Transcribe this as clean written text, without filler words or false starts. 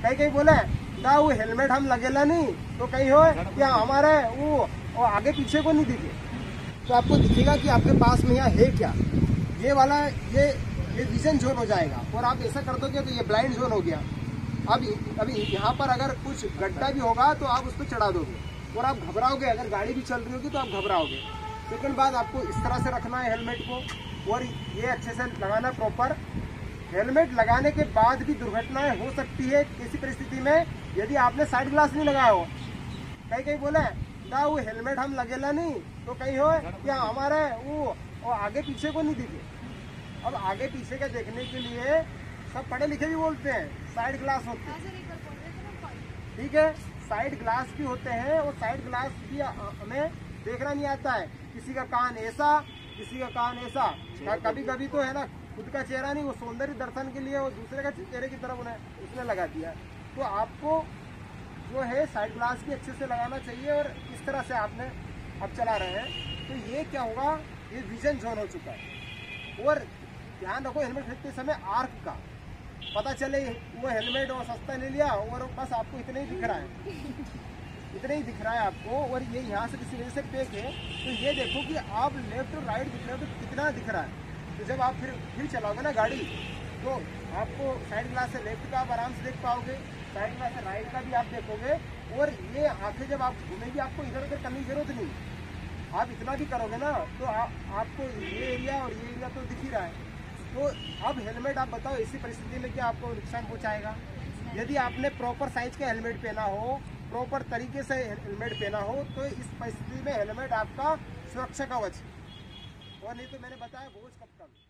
कहीं बोले ना वो हेलमेट हम लगेला नहीं तो कहीं हो क्या हमारे वो आगे पीछे को नहीं दिखे, तो आपको दिखेगा कि आपके पास में यहाँ है क्या। ये वाला ये विजन जोन हो जाएगा और आप ऐसा कर दोगे तो ये ब्लाइंड जोन हो गया। अभी यहाँ पर अगर कुछ गड्ढा भी होगा तो आप उस पर चढ़ा दोगे और आप घबराओगे, अगर गाड़ी भी चल रही होगी तो आप घबराओगे। सेकंड बात, आपको इस तरह से रखना है हेलमेट को और ये अच्छे से लगाना प्रॉपर। हेलमेट लगाने के बाद भी दुर्घटनाएं हो सकती है किसी परिस्थिति में, यदि आपने साइड ग्लास नहीं लगाया हो। कहीं बोले ना वो हेलमेट हम लगेला नहीं तो कहीं हो क्या हमारे वो आगे पीछे को नहीं दिखे। अब आगे पीछे के देखने के लिए सब पढ़े लिखे भी बोलते हैं साइड ग्लास होते हैं, ठीक है, साइड ग्लास भी होते हैं और साइड ग्लास भी हमें देखना नहीं आता है। किसी का कान ऐसा, किसी का कान ऐसा, कभी कभी तो है ना खुद का चेहरा नहीं, वो सौंदर्य दर्शन के लिए वो दूसरे का चेहरे की तरफ उसने लगा दिया। तो आपको जो है साइड ग्लास भी अच्छे से लगाना चाहिए और इस तरह से आपने अब चला रहे हैं तो ये क्या होगा, ये विजन जोन हो चुका है। और ध्यान रखो हेलमेट खरीदते समय आर्क का, पता चले वो हेलमेट और सस्ता ले लिया और बस आपको इतना ही दिख रहा है, इतना ही दिख रहा है आपको, और ये यहाँ से किसी वजह से पेक है तो ये देखो कि आप लेफ्ट और राइट दिख रहे हो तो कितना दिख रहा है। तो जब आप फिर चलाओगे ना गाड़ी तो आपको साइड ग्लास से लेफ्ट का आप आराम से देख पाओगे, साइड ग्लास से राइट का भी आप देखोगे। और ये आंखें जब आप घूमेगी आपको इधर उधर करने की जरूरत नहीं, आप इतना भी करोगे ना तो आपको ये एरिया और ये एरिया तो दिख ही रहा है। तो अब हेलमेट आप बताओ ऐसी परिस्थिति में क्या आपको नुकसान पहुंचाएगा। यदि आपने प्रॉपर साइज का हेलमेट पहना हो, प्रॉपर तरीके से हेलमेट पहना हो तो इस परिस्थिति में हेलमेट आपका सुरक्षा कवच, और नहीं तो मैंने बताया बोझ कब कम।